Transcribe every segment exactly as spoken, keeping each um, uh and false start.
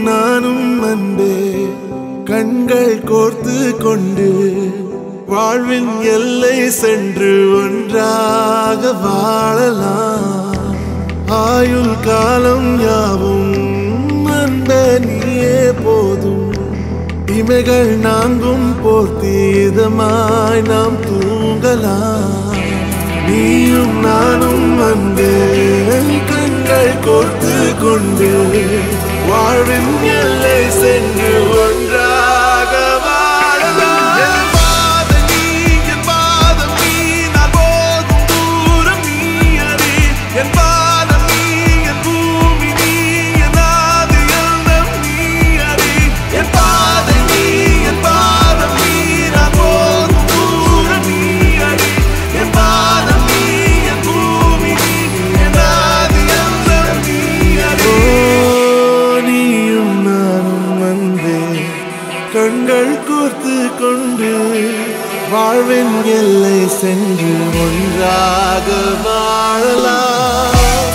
நானும் அன்பே கண்கள் கோர்த்து கொண்டு வாழ்வின் எல்லை சென்று ஒன்றாக வாழலாம். ஆயுள் காலம் யாவும் அன்பே நீயே போதும். இமைகள் நான்கும் போர்த்தி இதமாய் நாம் தூங்கலாம். நீயும் நானும் அன்பே கண்கள் கோர்த்து கொண்டு வாழ்வின் எல்லை சென்று ஒன்றாக வாழலாம். என் பாதம் நீ, என் பாதம் நீ, நான் போகும் தூரம் நீ அறி. என் பாதம் நீ, என் பூமி நீ, என் ஆதி எண்ணம் நீ அறி. என் பாதம் நீ, என் பாதம் நீ, நான் போகும் தூரம் நீ அறி. என் பாதம் நீ, என் பூமி நீ, என் ஆதி எண்ணம் நீ அறி. நீயும் நானும் அன்பே கண்கள் கோர்த்து கொண்டு வாழ்வின் எல்லை சென்று ஒன்றாக வாழலாம்.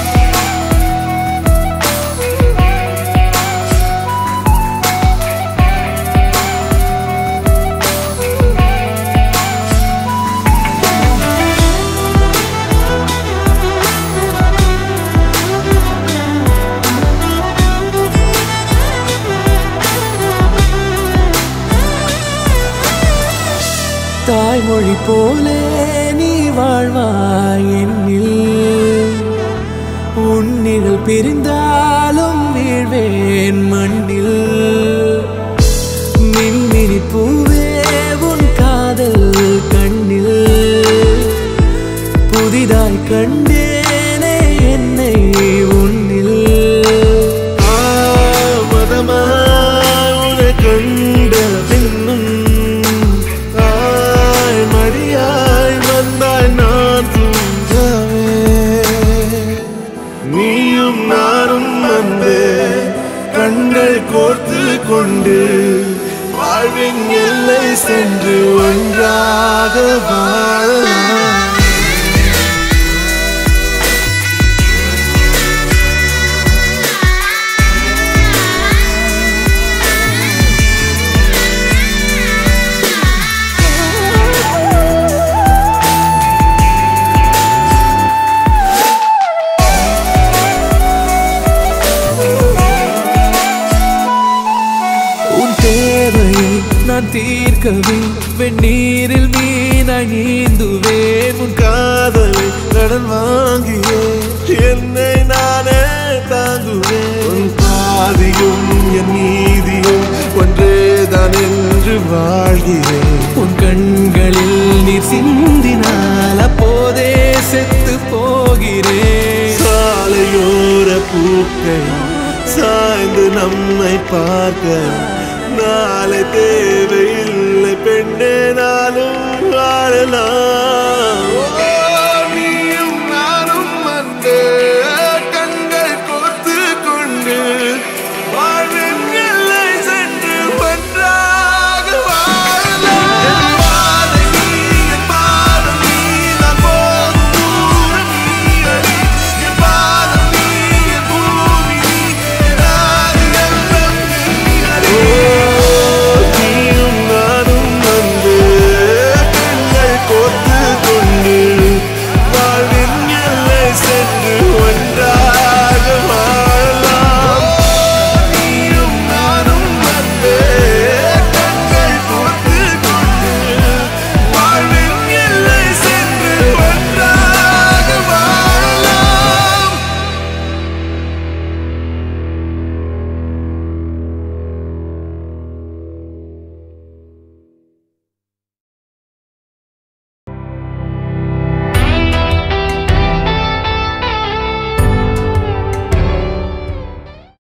தாய்மொழி போலே நீ வாழ்வாய் என்னில். உன்னிகள் பிரிந்தாலும் வீழ்வேன் மண்ணில். மின்மினி பூவே உன் காதல் கண்ணில். புதிதாய் கண்டேனே என்னை உன்னில். மதமாய் உன்னை கண்ட பின்னும் மடியாய் வந்தாய் நான் தூங்கவே. நீயும் நானும் அன்பே கண்கள் கோர்த்து கொண்டு வாழ்வின் எல்லை சென்று ஒன்றாக வாழலாம். நான் தீர்க்கவே வெந்நீரில் மீனாய் நீந்துவேன். உன் காதலை கடன் வாங்கியே என்னை நானே தாங்குவேன். உன் பாதியும் என் நீதியும் ஒன்றேதான் என்று வாழ்கிறேன். உன் கண்களில் நீர் சிந்தினால் அப்போதே செத்து போகிறேன். சாலையோர பூக்கள் சாய்ந்து நம்மை பார்க்க நாளை தேவையில்லை பெண்ணே நாளும் வாழலாம்.